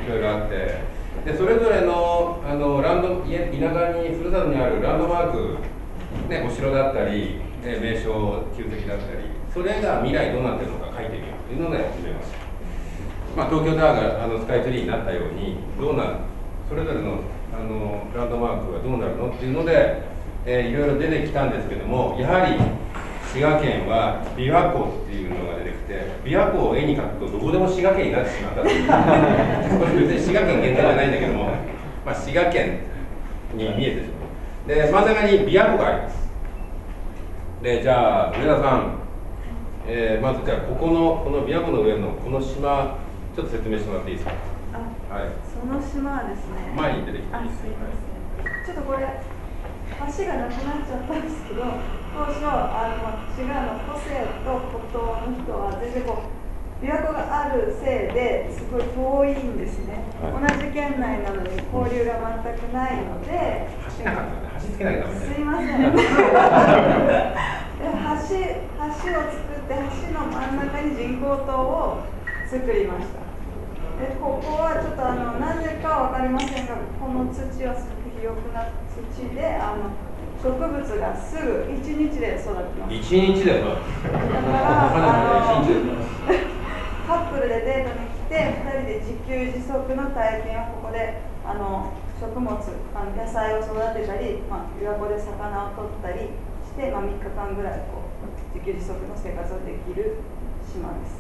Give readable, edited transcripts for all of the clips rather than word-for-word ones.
いろいろあって、でそれぞれの田舎にふるさとにあるランドマーク、ね、お城だったり、名所旧跡だったり、それが未来どうなってるのか書いてみようというので始めました。東京タワーがスカイツリーになったようにそれぞれのランドマークがどうなるのっていうので、いろいろ出てきたんですけども、やはり滋賀県は琵琶湖っていうのが出てきて、琵琶湖を絵に描くとどこでも滋賀県になってしまったというこれ別に滋賀県限定じゃないんだけども、滋賀県に見えてしまう。で真ん中に琵琶湖があります。でじゃあ上田さん、まずじゃあこの琵琶湖の上のこの島ちょっと説明してもらっていいですか。はい、 その島はですね、 前に出てきていいですか。 すいません、ちょっとこれ橋がなくなっちゃったんですけど、当初滋賀の湖西と湖東の人は全然琵琶湖があるせいですごい遠いんですね、はい、同じ県内なのに交流が全くないので、 橋なかったね、橋つけなきゃダメ。 すいませんで橋を作って、橋の真ん中に人工島を作りました。でここはちょっとなぜかは分かりませんが、この土はすごく肥沃な土で植物がすぐ1日で育ちます。 1日で育つ。 だからカップルでデートに来て2人で自給自足の体験をここで食物野菜を育てたり、琵琶湖で魚を取ったりして、3日間ぐらい自給自足の生活をできる島です。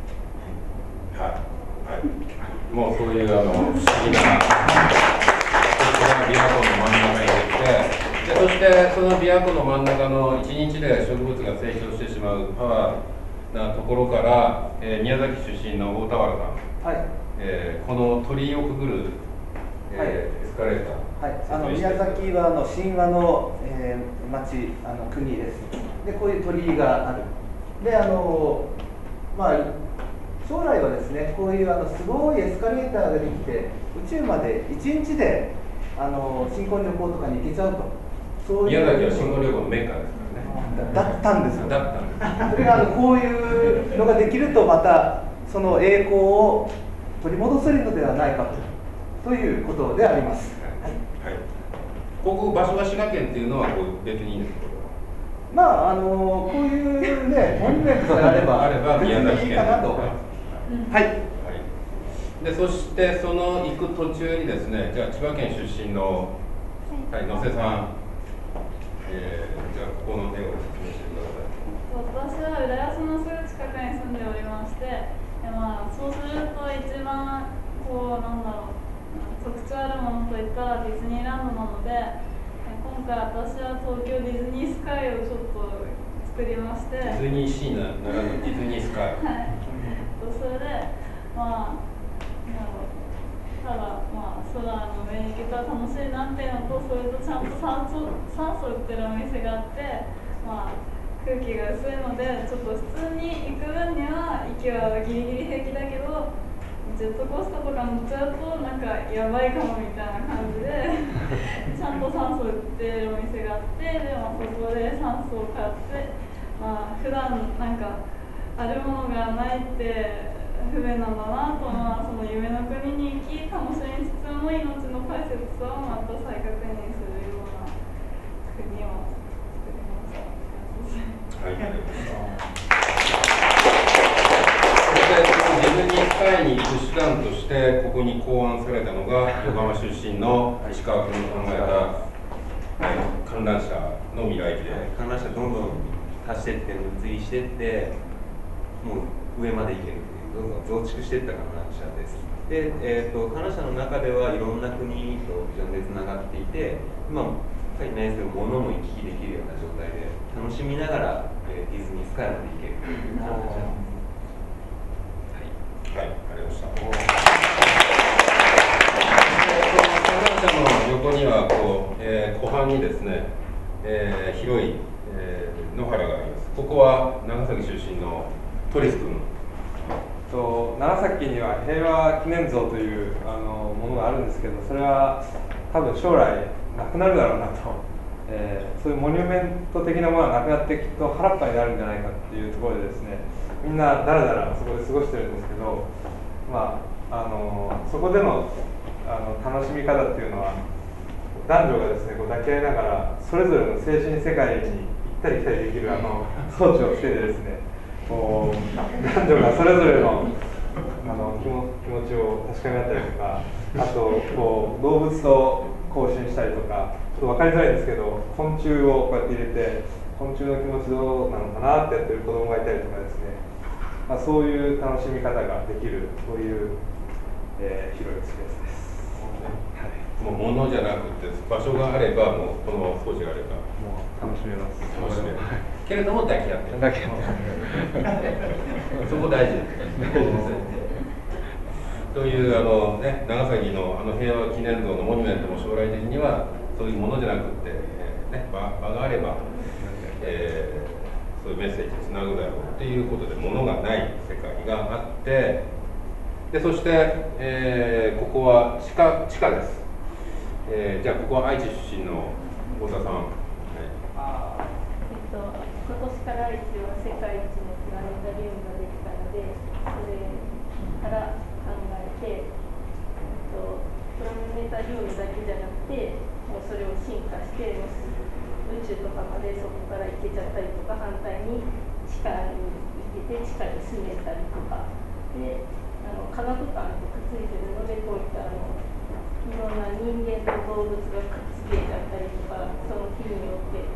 はい、もうそういう不思議な琵琶湖の真ん中に出て、そしてその琵琶湖の真ん中の1日で植物が成長してしまうパワーなところから、宮崎出身の大田原さん、はい、この鳥居をくぐる、エスカレーター、 宮崎は神話の、町国です。でこういう鳥居がある。で将来はですね、こういうすごいエスカレーターができて宇宙まで1日で新婚旅行とかに行けちゃうと。 そういう宮崎は新婚旅行のメッカですからね。 だったんですよ。 だったんです。 それがこういうのができると、またその栄光を取り戻せるのではないかということであります。はい。 はい。ここ場所が滋賀県っていうのは別にいいんですか。 こういうねモニュメントがあれば宮崎県いいかなと。はい、はい、 でそしてその行く途中にですね、じゃあ千葉県出身の、はい、野瀬さん、じゃあここの絵を説明してください。 私は浦安のすぐ近くに住んでおりまして、そうすると一番特徴あるものといったらディズニーランドなので、今回私は東京ディズニースカイをちょっと作りまして、 ディズニーシーならぬディズニースカイ。 はい。それでただ空の上に行けたら楽しいなっていうのと、それとちゃんと酸素売ってるお店があって、空気が薄いのでちょっと普通に行く分には息はギリギリ平気だけど、ジェットコースターとか乗っちゃうとやばいかもみたいな感じでちゃんと酸素売ってるお店があって、でそこで酸素を買って、普段あるものがないって不便なんだなと、その夢の国に行き楽しみつつも命の大切さをまた再確認するような国を作りました。 はい、ありがとうございます。そしてディズニースカイに行く手段としてここに考案されたのが横浜出身の石川君の考えた、観覧車の未来機で、 観覧車どんどん足していって移りしていってもう上まで行けるっていう、どんどん増築していった観覧車です。で、観覧車の中ではいろんな国とビジョンでつながっていて、今書いてないですけど物も行き来できるような状態で楽しみながら、ディズニースカイまで行けるという観覧車です。 はい、ありがとうございました。観覧車の横には湖畔にですね、広い、野原があります。ここは長崎出身のトリス君。 長崎には平和記念像というものがあるんですけど、それは多分将来なくなるだろうなと、そういうモニュメント的なものがなくなってきっと原っぱになるんじゃないかっていうところでですね、みんなだらだらそこで過ごしてるんですけど、そそこでの楽しみ方っていうのは男女がですねこう抱き合いながらそれぞれの精神世界に行ったり来たりできる装置をつけてですねこう男女がそれぞれの気持ちを確かめ合ったりとか、あとこう動物と交信したりとか、ちょっと分かりづらいんですけど昆虫をこうやって入れて昆虫の気持ちどうなのかなってやってる子供がいたりとかですね、そういう楽しみ方ができるそういう、広いスペースです。 もう物じゃなくて場所があればもうこの装置があればもう楽しめます。 楽しめる。けれども抱き合ってる。そこ大事です。という長崎の平和記念像のモニュメントも将来的にはそういうものじゃなくて、場があれば、そういうメッセージをつなぐだろうっていうことで物がない世界があって、でそして、ここは地下です。じゃあここは愛知出身の大田さん。 今年から愛知は世界一のプラネタリウムができたので、それから考えて、プラネタリウムだけじゃなくて、もうそれを進化して、宇宙とかまでそこから行けちゃったりとか、反対に地下に行けて地下に住めたりとか、で科学館とくっついてるので、こういったいろんな人間と動物がくっつけちゃったりとか、その木によって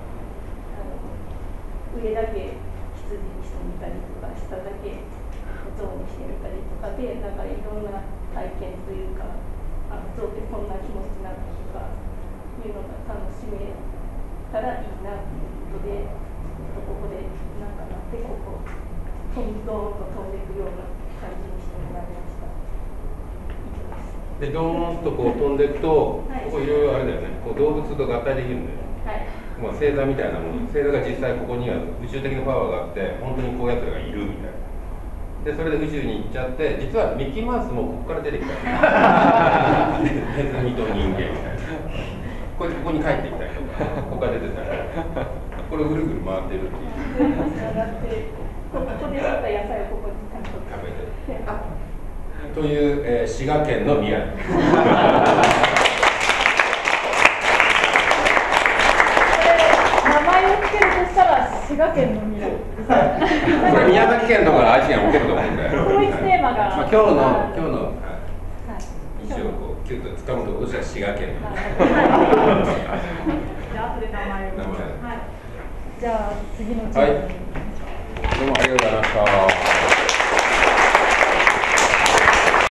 上だけ羊にしてみたりとか、下だけ象にしてみたりとかで、なんかいろんな体験というか、象ってこんな気持ちになったとかいうのが楽しめたらいいなということで、ここでなんかなって、ここドーンと飛んでいくような感じにしてもらいました。 でドーンとこう飛んでいくと、 はい、 ここいろいろあれだよね、こう動物と合体できるんだよね。 はい、 星座みたいなもの、星座が実際ここには宇宙的なパワーがあって、本当にこういうやつらがいるみたいな。でそれで宇宙に行っちゃって、実はミッキーマウスもここから出てきたネズミと人間みたいな、ここに帰ってきたりとか、ここから出てたり、これをぐるぐる回ってるっていう。 ここで取った野菜をここに食べてという、滋賀県の未来。 名前をつけるとしたら滋賀県の未来。 これ宮崎県とか愛知県も受けると思うんだよ。 統一テーマが。 今日の一応こうキュッと掴むところとしては滋賀県。 じゃあ後で名前を。はい。じゃあ次のはい。どうもありがとうございました。